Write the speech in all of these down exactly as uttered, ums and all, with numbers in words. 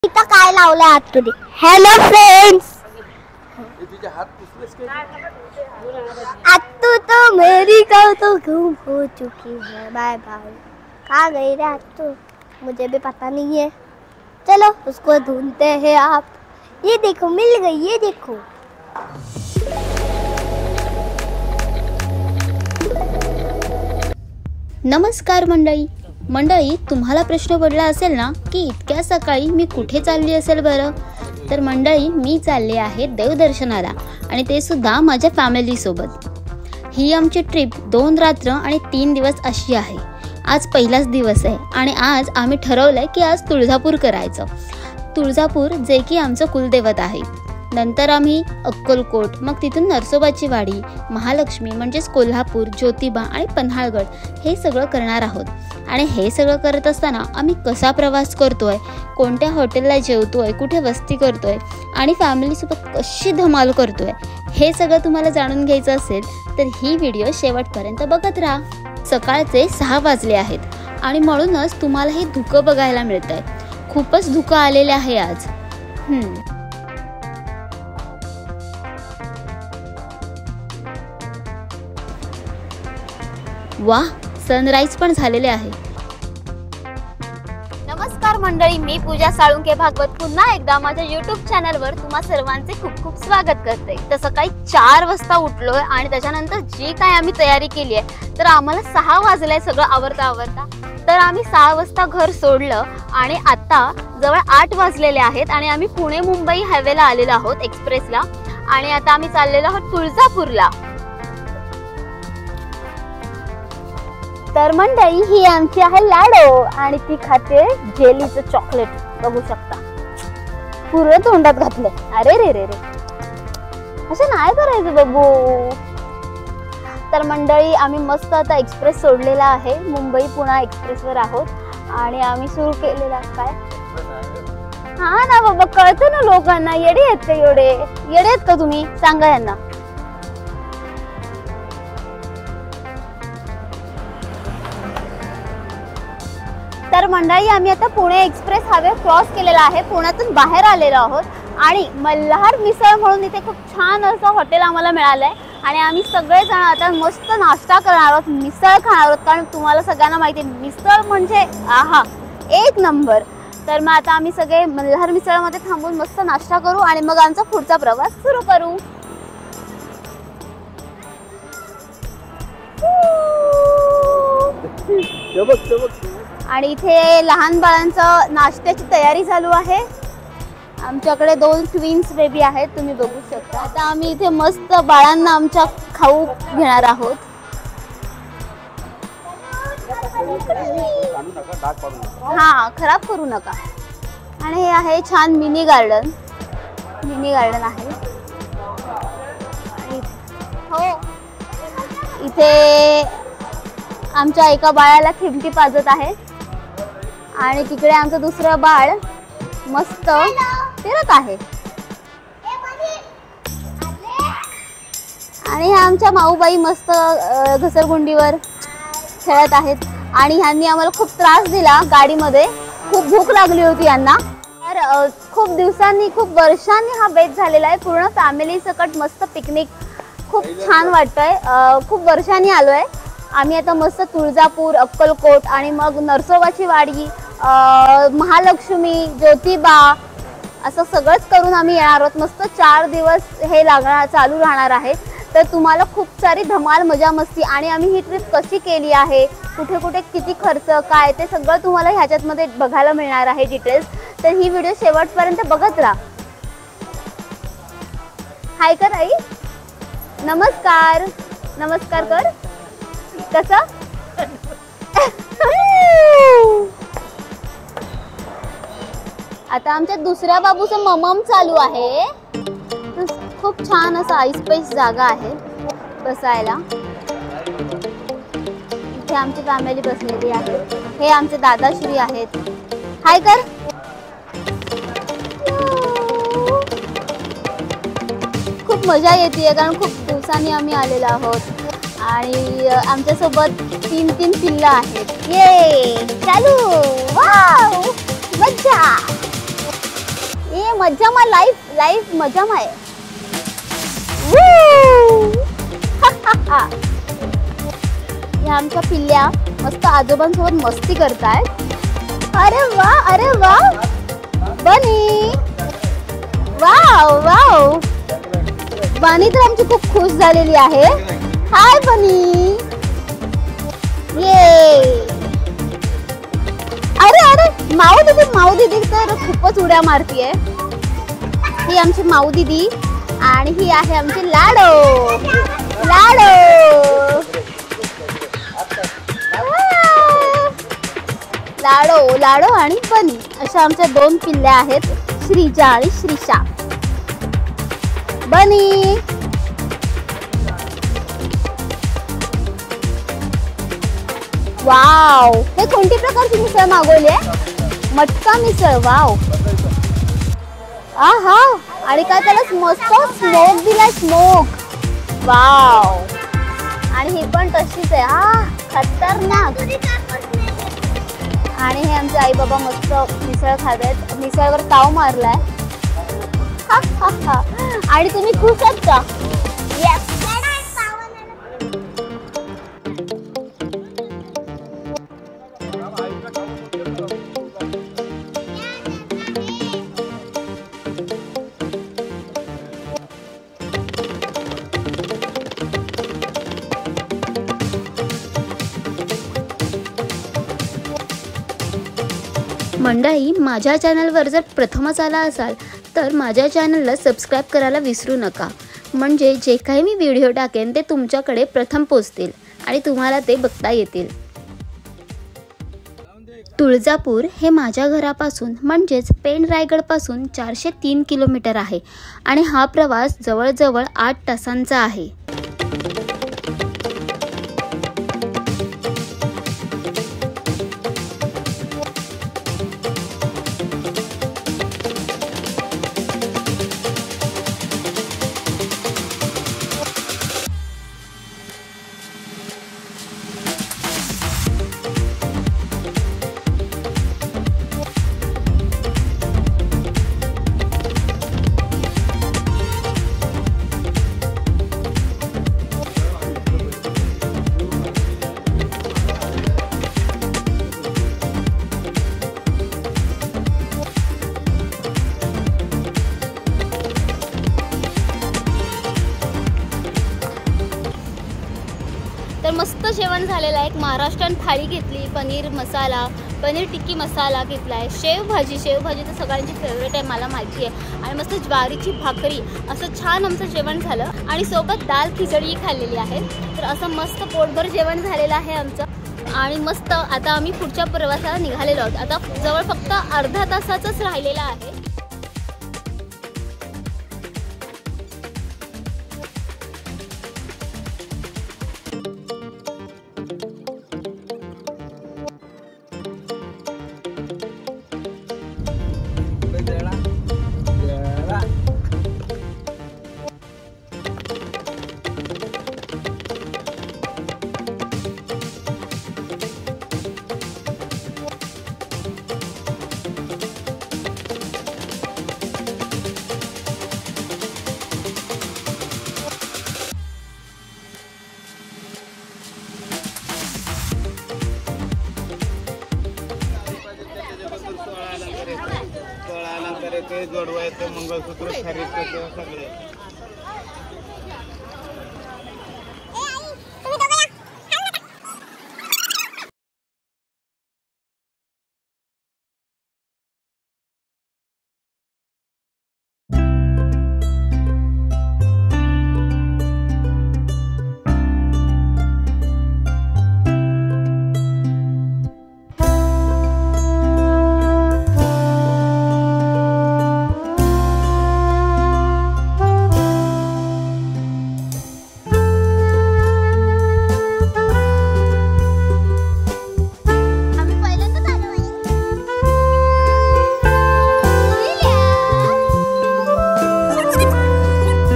इथं काय लावलंय आत तुझे? हॅलो फ्रेंड्स, अत्तू तो मेरी तो गुम हो चुकी है, बाय बाय। कहाँ गई रे अत्तू? मुझे भी पता नहीं है। चलो उसको ढूंढते हैं। आप ये देखो, मिल गई, ये देखो। नमस्कार मंडळी मंडळी तुम्हाला प्रश्न पडला असेल ना की इतक्या सकाळी मी कुठे चालली असेल बरं? तर मंडळी मी चालले आहे देवदर्शनाला, आणि ते सुद्धा माझ्या फॅमिलीसोबत। ही आमची ट्रिप दोन रात्र आणि तीन दिवस अशी आहे। आज पहिलाच दिवस आहे आणि आज आम्ही ठरवलंय की आज तुळजापूर करायचं। तुळजापूर जे की आमचं कुलदैवत आहे। नंतर आम्ही अक्कलकोट, मग तिथून नरसोबाची वाडी, महालक्ष्मी म्हणजेच कोल्हापूर, ज्योतिबा आणि पन्हाळगड हे सगळं करणार आहोत। आणि हे सगळं करत असताना आम्ही कसा प्रवास करतोय, कोणत्या हॉटेलला जेवतोय, कुठे वस्ती करतोय आणि फॅमिलीसोबत कशी धमाल करतोय, हे सगळं तुम्हाला जाणून घ्यायचं असेल तर ही व्हिडिओ शेवटपर्यंत बघत राहा। सकाळचे सहा वाजले आहेत आणि म्हणूनच तुम्हाला हे धुकं बघायला मिळत आहे। खूपच धुकं आलेले आहे आज। हम्म वाह, सनराइज पण झालेले आहे। नमस्कार मंडळी, मी पूजा साळुंके भागवत पुन्हा एकदा माझ्या यूट्यूब चॅनलवर तुम्हा सर्वांचे खूप खूप स्वागत करते। तर सकाळी चार वाजता उठलोय आणि त्याच्यानंतर जी काय आम्ही तयारी केली आहे, तर आम्हाला सहा वाजले सगळं आवरता आवरता। तर आम्ही सहा वाजता घर सोडलं आणि आता जवळ आठ वाजलेले आहेत आणि आम्ही पुणे मुंबई हायवेला आलेलो आहोत एक्सप्रेसला। आणि आता आम्ही चाललेलो आहोत तुळजापूरला। तर मंडळी ही आमची आहे लाडो आणि ती खाते जेलीचं चॉकलेट, बघू शकता पूर्ण तोंडात घातले। अरे रे रे रे, असं नाही करायचं बाबू। तर मंडळी आम्ही मस्त आता एक्सप्रेस सोडलेला आहे, मुंबई पुणे एक्सप्रेसवर आहोत आणि आम्ही सुरू केलेला काय हा ना बाबा, कळतं ना लोकांना। येडे आहेत का एवढे? येडे आहेत का तुम्ही? सांगा यांना। तर मंडळी आम्ही आता पुणे एक्सप्रेस हायवे क्रॉस केलेला आहे, पुण्यातून बाहेर आलेलो आहोत आणि मल्हार मिसळ म्हणून इथे खूप छान असं हॉटेल आम्हाला मिळालंय आणि आम्ही सगळेजण आता मस्त नाश्ता करणार आहोत, मिसळ खाणार आहोत। कारण तुम्हाला सगळ्यांना माहिती आहे मिसळ म्हणजे आहा एक नंबर। तर मग आता आम्ही सगळे मल्हार मिसळमध्ये थांबून मस्त नाश्ता करू आणि मग आमचा पुढचा प्रवास सुरू करू। आणि इथे लहान बाळांचं नाश्त्याची तयारी चालू आहे। आमच्याकडे दोन ट्विन्स बेबी आहेत, तुम्ही बघू शकता। आता आम्ही इथे मस्त बाळांना आमच्या खाऊ घेणार आहोत। हा, खराब करू नका। आणि हे आहे छान मिनी गार्डन, मिनी गार्डन आहे। हो, इथे आमच्या एका बाळाला थिमटी पाजत आहे आणि तिकडे आमचं दुसरं बाळ मस्त फिरत आहे। आणि ह्या आमच्या माऊबाई मस्त घसरगुंडीवर खेळत आहेत आणि ह्यांनी आम्हाला खूप त्रास दिला गाडीमध्ये, खूप भूक लागली होती यांना। तर खूप दिवसांनी, खूप वर्षांनी हा बेत झालेला आहे, पूर्ण फॅमिली सकट मस्त पिकनिक, खूप छान वाटतंय। खूप वर्षांनी आलोय आम्ही। आता मस्त तुळजापूर, अक्कलकोट आणि मग नरसोबाची वाडी, महालक्ष्मी, ज्योतिबा असं सगळंच करून आम्ही येणार आहोत। मस्त चार दिवस हे लागणार, चालू राहणार आहे। तर तुम्हाला खूप सारी धमाल, मजा मस्ती आणि आम्ही ही ट्रिप कशी केली आहे, कुठे कुठे किती खर्च काय, ते सगळं तुम्हाला ह्याच्यातमध्ये बघायला मिळणार आहे डिटेल्स। तर ही व्हिडिओ शेवटपर्यंत बघत राहा। हाय कर आई, नमस्कार नमस्कार कर। कसं आता आमच्या दुसऱ्या बाबूचं ममम चालू आहे। खूप छान असं आईस्पेस जागा आहे बसायला। इथे आमची फॅमिली बसलेली आहे। हे आमचे दादाश्री आहेत। हाय कर। खूप मजा येते कारण खूप दिवसांनी आम्ही आलेलो आहोत आणि आमच्यासोबत तीन तीन पिल्लं आहेत। ये चालू, वाव मज्जा। मजामा लाईफ लाईफ मजामा आहे. ह्या आमच्या पिल्ल्या मस्त आजोबांसोबत मस्ती करतायत. अरे वा अरे वा बनी, वाव वाव. बनी तर आमची खूप खुश झालेली आहे. हाय बनी. ये अरे अरे माऊ दीदी माऊ दीदी तर खूपच उड्या मारतीये. ही आमची माऊ दीदी आणि ही आहे आमची लाडो लाडो लाडो लाडो आणि बनी अशा आमच्या दोन पिल्ल्या आहेत, श्रीजा आणि श्रीषा. बनी वाव, हे कोणती प्रकारची मिसळ मागवली आहे? मटका मिसळ. वाव. आहा, आणि काय त्याला मस्त स्मोक दिलाय, स्मोक. वाव. आणि ही पण तशीच आहे. हा खतरनाक. आणि हे आमचे आई बाबा मस्त मिसळ खात आहेत. मिसळवर ताव मारलाय. आणि तुम्ही खुश आहात का? येस. मंडळी, माझ्या चॅनलवर जर प्रथमच आला असाल तर माझ्या चॅनलला सबस्क्राईब करायला विसरू नका, म्हणजे जे काही मी व्हिडिओ टाकेन ते तुमच्याकडे प्रथम पोचतील आणि तुम्हाला ते बघता येतील. तुळजापूर हे माझ्या घरापासून म्हणजेच पेण रायगडपासून चारशे तीन किलोमीटर आहे आणि हा प्रवास जवळजवळ आठ तासांचा आहे. तर मस्त जेवण झालेलं आहे. एक महाराष्ट्रीयन थाळी घेतली, पनीर मसाला, पनीर टिक्की मसाला घेतलाय, शेव भाजी. शेव भाजी तर सगळ्यांची फेवरेट आहे, मला माहिती आहे. आणि मस्त ज्वारीची भाकरी, असं छान आमचं जेवण झालं. आणि सोबत दाल खिचडी खाल्लेली आहे. तर असं मस्त पोटभर जेवण झालेलं आहे आमचं. आणि मस्त आता आम्ही पुढच्या प्रवासाला निघालेलो आहोत. आता जवळ फक्त अर्धा तासाचंच राहिलेलं आहे. ते जोडवायचं, मंगळसूत्र खरेदीचं सगळे.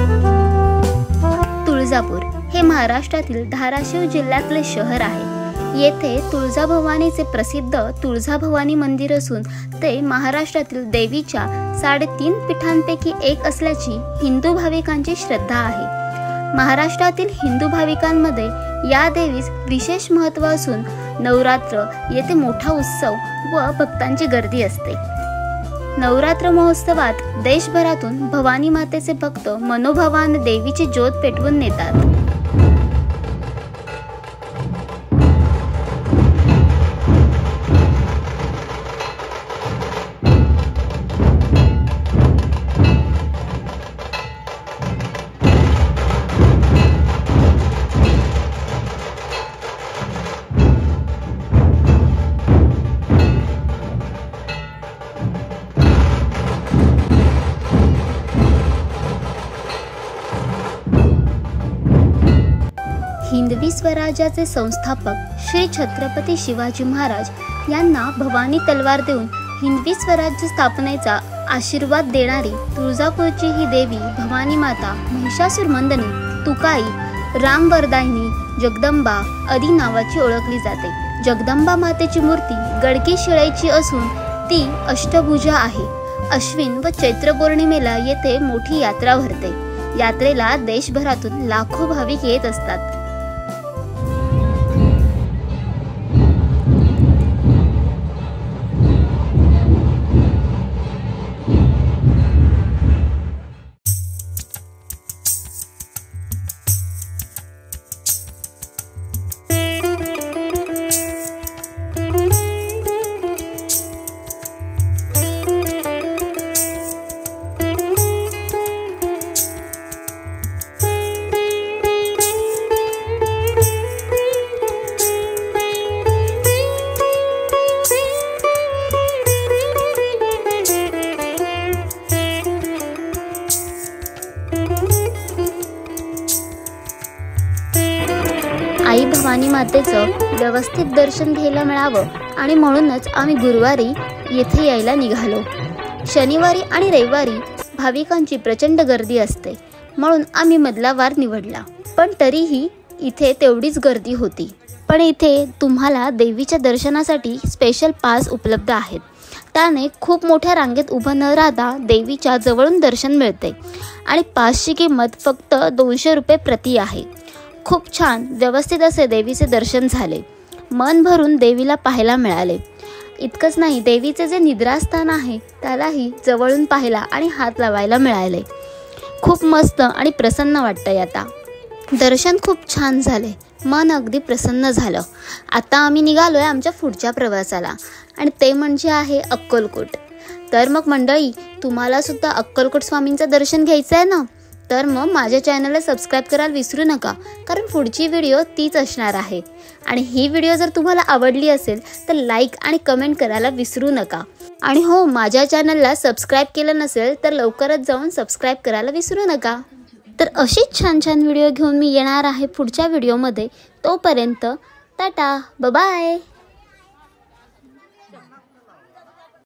तुळजापूर हे महाराष्ट्रातील धाराशिव जिल्ह्यातले शहर आहे. येथे तुळजाभवानीचे प्रसिद्ध तुळजाभवानी मंदिर असून ते महाराष्ट्रातील देवीच्या साडेतीन पीठांपैकी एक असल्याची हिंदू भाविकांची श्रद्धा आहे। महाराष्ट्रातील हिंदू भाविकांमध्ये या देवीस विशेष महत्त्व असून नवरात्र येथे मोठा उत्सव व भक्तांची गर्दी असते। नवरात्र महोत्सवात देशभरातून भवानी मातेचे भक्त मनोभावाने देवीची ज्योत पेटवून नेतात। हिंदवी स्वराज्याचे संस्थापक श्री छत्रपती शिवाजी महाराज यांना भवानी तलवार देऊन हिंदवी स्वराज्य स्थापनेचा आशीर्वाद देणारी तुळजापूरची ही देवी भवानी माता महिषासुरमर्दिनी, तुकाई, रामवरदायिनी, जगदंबा आदी नावाची ओळखली जाते। जगदंबा मातेची मूर्ती गडकी शिळेची असून ती अष्टभुजा आहे। अश्विन व चैत्र पौर्णिमेला येथे मोठी यात्रा भरते। यात्रेला देशभरातून लाखो भाविक येत असतात। आई भवानी मातेचं व्यवस्थित दर्शन घ्यायला मिळावं आणि म्हणूनच आम्ही गुरुवारी येथे यायला निघालो। शनिवारी आणि रविवारी भाविकांची प्रचंड गर्दी असते म्हणून आम्ही मधला वार निवडला, पण तरीही इथे तेवढीच गर्दी होती। पण इथे तुम्हाला देवीच्या दर्शनासाठी स्पेशल पास उपलब्ध आहेत, त्याने खूप मोठ्या रांगेत उभं न राहता देवीच्या जवळून दर्शन मिळते आणि पासची किंमत फक्त दोनशे रुपये प्रति आहे। खूप छान व्यवस्थित असे देवीचे दर्शन झाले, मन भरून देवीला पाहायला मिळाले। इतकंच नाही, देवीचे जे निद्रास्थान आहे त्यालाही जवळून पाहायला आणि हात लावायला मिळाले। खूप मस्त आणि प्रसन्न वाटतंय। आता दर्शन खूप छान झाले, मन अगदी प्रसन्न झालं। आता आम्ही निघालोय आमच्या पुढच्या प्रवासाला आणि ते म्हणजे आहे अक्कलकोट। तर मग मंडळी, तुम्हाला सुद्धा अक्कलकोट स्वामींचं दर्शन घ्यायचं आहे ना, तर मग माझ्या चॅनलला सबस्क्राईब करायला विसरू नका, कारण पुढची व्हिडिओ तीच असणार आहे। आणि ही व्हिडिओ जर तुम्हाला आवडली असेल तर लाईक आणि कमेंट करायला विसरू नका। आणि हो, माझ्या चॅनलला सबस्क्राईब केलं नसेल तर लवकरच जाऊन सबस्क्राईब करायला विसरू नका। तर अशीच छान छान व्हिडिओ घेऊन मी येणार आहे पुढच्या व्हिडिओमध्ये। तोपर्यंत टाटा, बाय बाय।